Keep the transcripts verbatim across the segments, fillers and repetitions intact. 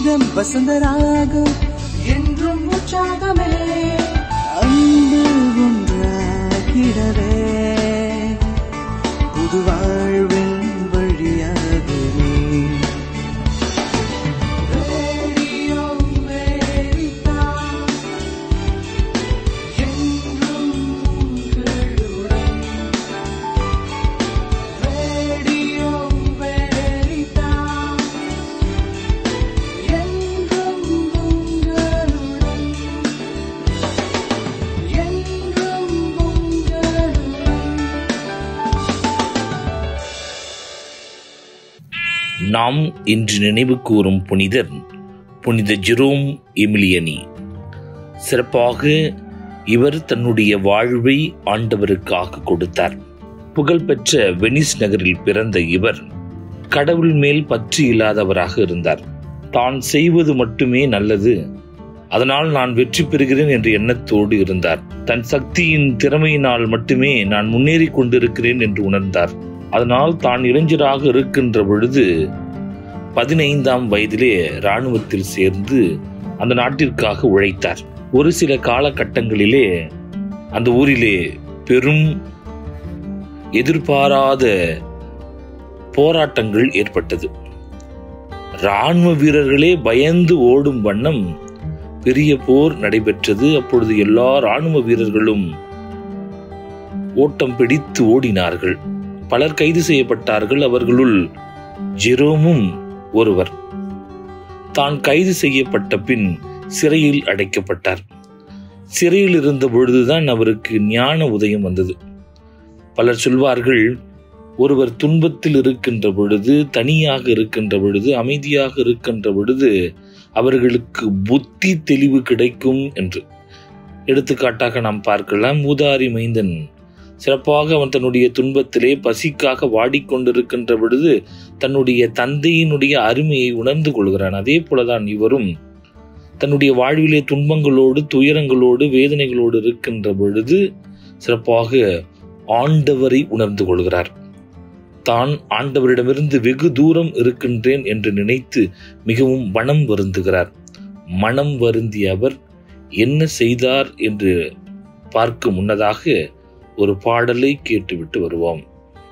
நெஞ்சம் வசந்தராகும் என்றும் உற்சாகமே அன்பு ஒன்றாகிடவே புது வாழ்வின் வழியாகவே ரேடியோ அமெரிக்கா என்றும் உங்களுடன் ரேடியோ அமெரிக்கா என்றும் உங்களுடன் என்றும் உங்களுடன். நாம் இன்று நினைவு கூறும் புனிதர் புனித ஜெரோம் எமிலியனி. சிறப்பாக இவர் தன்னுடைய வாழ்வை ஆண்டவருக்காக கொடுத்தார். புகழ்பெற்ற வெனிஸ் நகரில் பிறந்த இவர் கடவுள் மேல் பற்று இல்லாதவராக இருந்தார். தான் செய்வது மட்டுமே நல்லது, அதனால் நான் வெற்றி பெறுகிறேன் என்ற எண்ணத்தோடு இருந்தார். தன் சக்தியின் திறமையினால் மட்டுமே நான் முன்னேறி கொண்டிருக்கிறேன் என்று உணர்ந்தார். அதனால் தான் இளைஞராக இருக்கின்ற பொழுது பதினைந்தாம் வயதிலே இராணுவத்தில் சேர்ந்து அந்த நாட்டிற்காக உழைத்தார். ஒரு சில காலகட்டங்களிலே அந்த ஊரிலே பெரும் எதிர்பாராத போராட்டங்கள் ஏற்பட்டது. இராணுவ வீரர்களே பயந்து ஓடும் வண்ணம் பெரிய போர் நடைபெற்றது. அப்பொழுது எல்லா இராணுவ வீரர்களும் ஓட்டம் பிடித்து ஓடினார்கள். பலர் கைது செய்யப்பட்டார்கள். அவர்களுள் ஜெரோமும் ஒருவர். தான் கைது செய்யப்பட்ட பின் சிறையில் அடைக்கப்பட்டார். சிறையில் இருந்த பொழுதுதான் அவருக்கு ஞான உதயம் வந்தது. பலர் சொல்வார்கள், ஒருவர் துன்பத்தில் இருக்கின்ற பொழுது, தனியாக இருக்கின்ற பொழுது, அமைதியாக இருக்கின்ற பொழுது அவர்களுக்கு புத்தி தெளிவு கிடைக்கும் என்று. எடுத்துக்காட்டாக நாம் பார்க்கலாம், மூதாரி மைந்தன் சிறப்பாக அவன் தன்னுடைய துன்பத்திலே பசிக்காக வாடிக்கொண்டிருக்கின்ற பொழுது தன்னுடைய தந்தையினுடைய அருமையை உணர்ந்து கொள்கிறான். அதே போலதான் இவரும் தன்னுடைய வாழ்விலே துன்பங்களோடு, துயரங்களோடு, வேதனைகளோடு இருக்கின்ற பொழுது சிறப்பாக ஆண்டவரை உணர்ந்து கொள்கிறார். தான் ஆண்டவரிடமிருந்து வெகு தூரம் இருக்கின்றேன் என்று நினைத்து மிகவும் மனம் வருந்துகிறார். மனம் வருந்திய அவர் என்ன செய்தார் என்று பார்க்க முன்னதாக ஒரு பாடலை கேட்டுவிட்டு வருவோம்.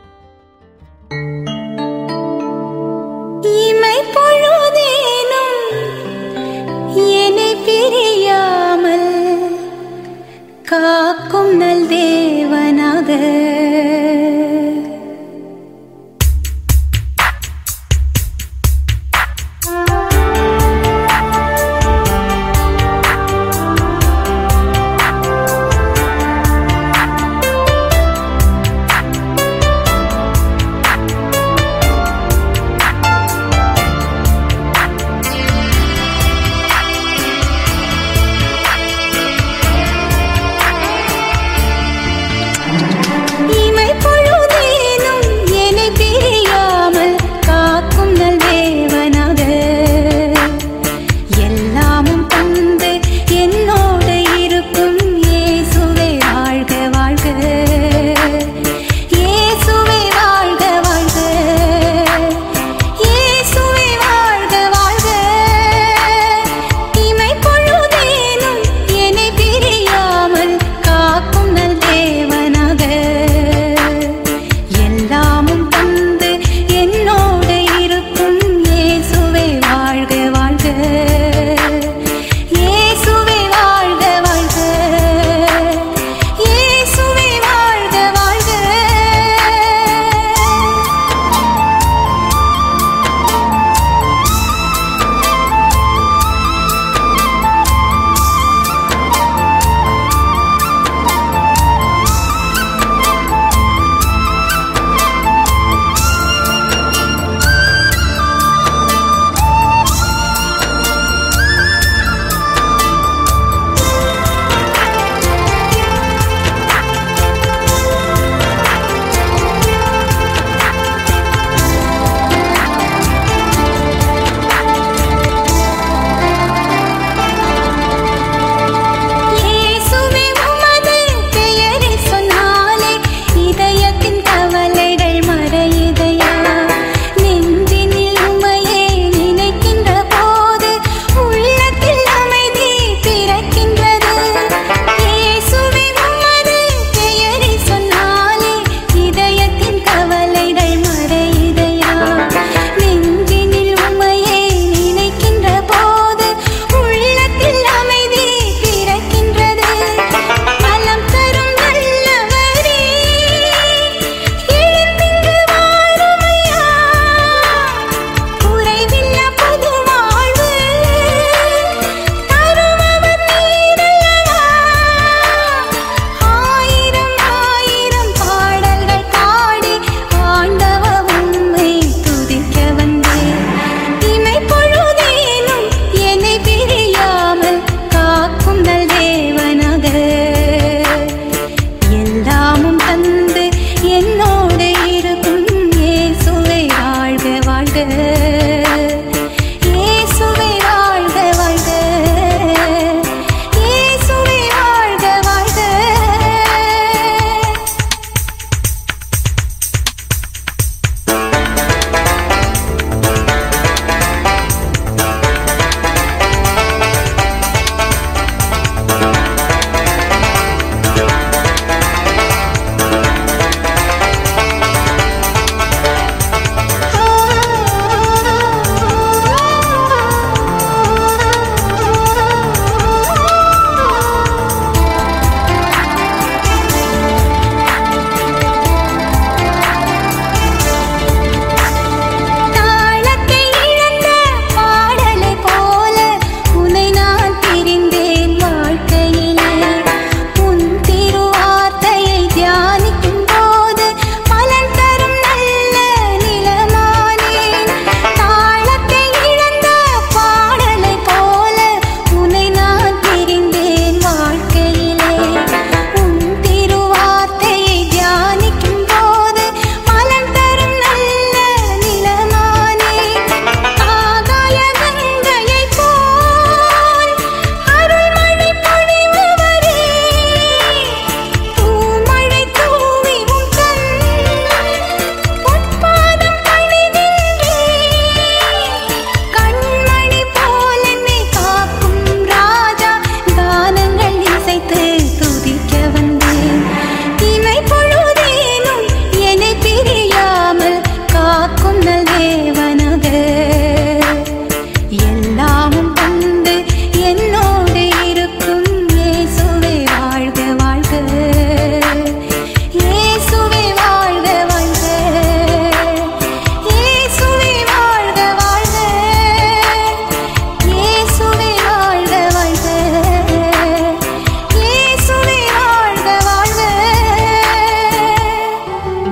இமை பொழுதேனும் என்னை பிரியாமல் காக்கும் நல் தேவனாக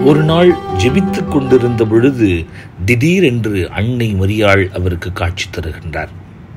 ஒரு நாள் ஜெபித்துக் கொண்டிருந்த பொழுது திடீரென்று அன்னை மரியாள் அவருக்கு காட்சி தருகின்றார்.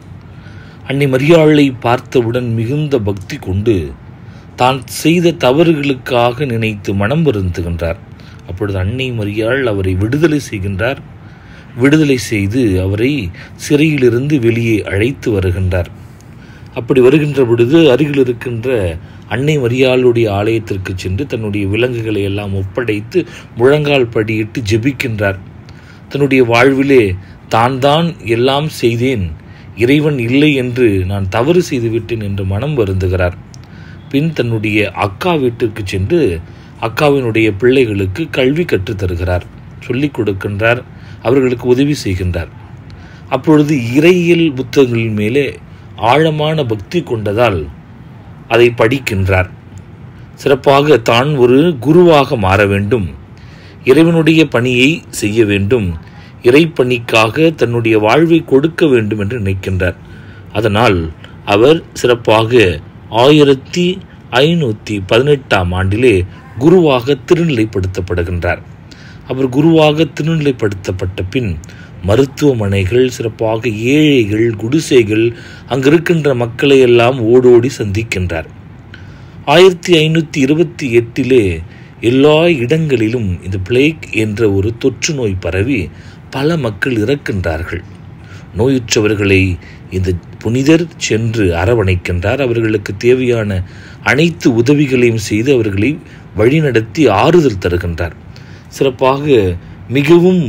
அன்னை மரியாளை பார்த்தவுடன் மிகுந்த பக்தி கொண்டு தான் செய்த தவறுகளுக்காக நினைத்து மனம் வருந்துகின்றார். அப்பொழுது அன்னை மரியாள் அவரை விடுதலை செய்கின்றார். விடுதலை செய்து அவரை சிறையிலிருந்து வெளியே அழைத்து வருகின்றார். அப்படி வருகின்ற பொழுது அருகில் இருக்கின்ற அன்னை மரியாளுடைய ஆலயத்திற்கு சென்று தன்னுடைய விலங்குகளை எல்லாம் ஒப்படைத்து முழங்கால் படியிட்டு ஜெபிக்கின்றார். தன்னுடைய வாழ்விலே தான் தான் எல்லாம் செய்தேன், இறைவன் இல்லை என்று நான் தவறு செய்துவிட்டேன் என்று மனம் வருந்துகிறார். பின் தன்னுடைய அக்கா வீட்டிற்கு சென்று அக்காவினுடைய பிள்ளைகளுக்கு கல்வி கற்றுத்தருகிறார், சொல்லிக் கொடுக்கின்றார், அவர்களுக்கு உதவி செய்கின்றார். அப்பொழுது இறையியல் புத்தகங்களின் மேலே ஆழமான பக்தி கொண்டதால் அதை படிக்கின்றார். சிறப்பாக தான் ஒரு குருவாக மாற வேண்டும், இறைவனுடைய பணியை செய்ய வேண்டும், இறை பணிக்காக தன்னுடைய வாழ்வை கொடுக்க வேண்டும் என்று நினைக்கின்றார். அதனால் அவர் சிறப்பாக ஆயிரத்தி ஐநூற்றி பதினெட்டாம் ஆண்டிலே குருவாக திருநிலைப்படுத்தப்படுகின்றார். அவர் குருவாக திருநிலைப்படுத்தப்பட்ட பின் மருத்துவமனைகள், சிறப்பாக ஏழைகள், குடிசைகள், அங்கிருக்கின்ற மக்களை எல்லாம் ஓடோடி சந்திக்கின்றார். ஆயிரத்தி ஐநூற்றி இருபத்தி எட்டிலே எல்லா இடங்களிலும் இந்த பிளேக் என்ற ஒரு தொற்று நோய் பரவி பல மக்கள் இறக்கின்றார்கள். நோயுற்றவர்களை இந்த புனிதர் சென்று அரவணைக்கின்றார். அவர்களுக்கு தேவையான அனைத்து உதவிகளையும் செய்து அவர்களை வழிநடத்தி ஆறுதல் தருகின்றார். சிறப்பாக மிகவும்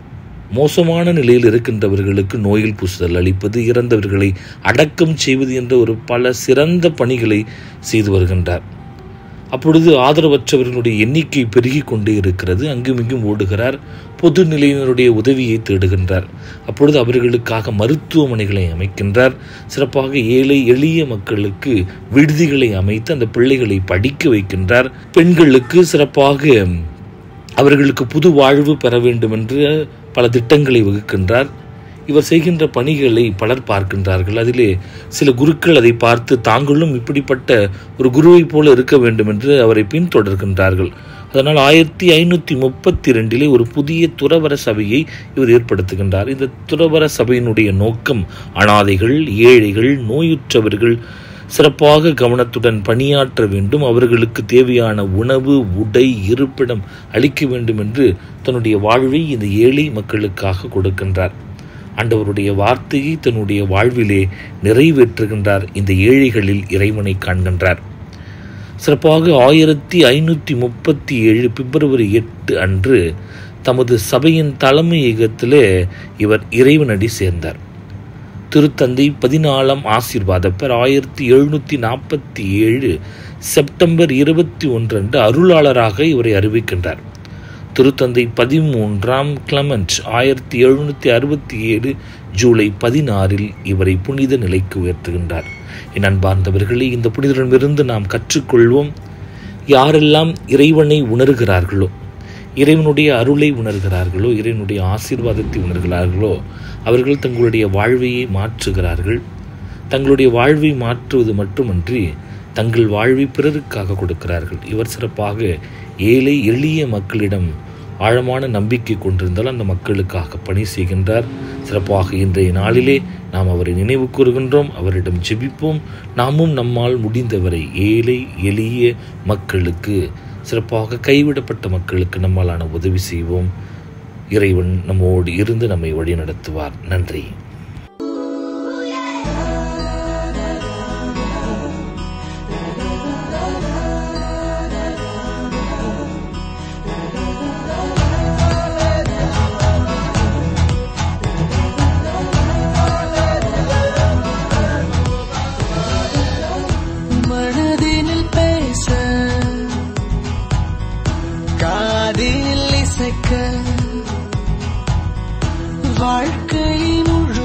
மோசமான நிலையில் இருக்கின்றவர்களுக்கு நோயில் பூசுதல் அளிப்பது, இறந்தவர்களை அடக்கம் செய்வது என்ற ஒரு பல சிறந்த பணிகளை செய்து வருகின்றார். அப்பொழுது ஆதரவற்றவர்களுடைய எண்ணிக்கை பெருகி கொண்டே இருக்கிறது. அங்கும் இங்கும் ஓடுகிறார். பொது நிலையினருடைய உதவியை தேடுகின்றார். அப்பொழுது அவர்களுக்காக மருத்துவமனைகளை அமைக்கின்றார். சிறப்பாக ஏழை எளிய மக்களுக்கு விடுதிகளை அமைத்து அந்த பிள்ளைகளை படிக்க வைக்கின்றார். பெண்களுக்கு சிறப்பாக அவர்களுக்கு புது வாழ்வு பெற வேண்டும் என்று பல திட்டங்களை வகுக்கின்றார். இவர் செய்கின்ற பணிகளை பலர் பார்க்கின்றார்கள். அதிலே சில குருக்கள் அதை பார்த்து தாங்களும் இப்படிப்பட்ட ஒரு குருவை போல இருக்க வேண்டும் என்று அவரை பின்தொடர்கின்றார்கள். அதனால் ஆயிரத்தி ஐநூற்றி முப்பத்தி ரெண்டிலே ஒரு புதிய துறவர சபையை இவர் ஏற்படுத்துகின்றார். இந்த துறவர சபையினுடைய நோக்கம் அனாதைகள், ஏழைகள், நோயுற்றவர்கள் சிறப்பாக கவனத்துடன் பணியாற்ற வேண்டும், அவர்களுக்கு தேவையான உணவு, உடை, இருப்பிடம் அளிக்க வேண்டும் என்று தன்னுடைய வாழ்வை இந்த ஏழை மக்களுக்காக கொடுக்கின்றார். ஆண்டவருடைய வார்த்தையை தன்னுடைய வாழ்விலே நிறைவேற்றுகின்றார். இந்த ஏழைகளில் இறைவனை காண்கின்றார். சிறப்பாக ஆயிரத்தி ஐநூற்றி முப்பத்தி ஏழு பிப்ரவரி எட்டு அன்று தமது சபையின் தலைமையகத்திலே இவர் இறைவனடி சேர்ந்தார். திருத்தந்தை பதினாலாம் ஆசீர்வாதப்பர் ஆயிரத்தி எழுநூற்றி நாற்பத்தி ஏழு செப்டம்பர் இருபத்தி ஒன்று அன்று அருளாளராக இவரை அறிவிக்கின்றார். திருத்தந்தை பதிமூன்றாம் கிளமெண்ட் ஆயிரத்தி எழுநூற்றி அறுபத்தி ஏழு ஜூலை பதினாறில் இவரை புனித நிலைக்கு உயர்த்துகின்றார். என் அன்பார்ந்தவர்களே, இந்த புனிதரிடமிருந்து நாம் கற்றுக்கொள்வோம். யாரெல்லாம் இறைவனை உணர்கிறார்களோ, இறைவனுடைய அருளை உணர்கிறார்களோ, இறைவனுடைய ஆசீர்வாதத்தை உணர்கிறார்களோ, அவர்கள் தங்களுடைய வாழ்வையை மாற்றுகிறார்கள். தங்களுடைய வாழ்வை மாற்றுவது மட்டுமன்றி தங்கள் வாழ்வை பிறருக்காக கொடுக்கிறார்கள். இவர் சிறப்பாக ஏழை எளிய மக்களிடம் ஆழமான நம்பிக்கை கொண்டிருந்தால் அந்த மக்களுக்காக பணி செய்கின்றார். சிறப்பாக இன்றைய நாளிலே நாம் அவரை நினைவு கூறுகின்றோம். அவரிடம் ஜெபிப்போம். நாமும் நம்மால் முடிந்தவரை ஏழை எளிய மக்களுக்கு, சிறப்பாக கைவிடப்பட்ட மக்களுக்கு நம்மாலான உதவி செய்வோம். இறைவன் நம்மோடு இருந்து நம்மை வழி நடத்துவார். நன்றி. மனதினில் பேச, காதில் இசைக்க, வாழ்க்கை முழு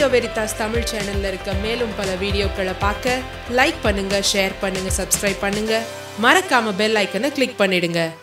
ரேடியோ வெரிதாஸ் தமிழ் சேனல்ல இருக்க மேலும் பல வீடியோக்களை பார்க்க லைக் பண்ணுங்க, ஷேர் பண்ணுங்க, சப்ஸ்கிரைப் பண்ணுங்க. மறக்காம பெல் ஐக்கனை கிளிக் பண்ணிடுங்க.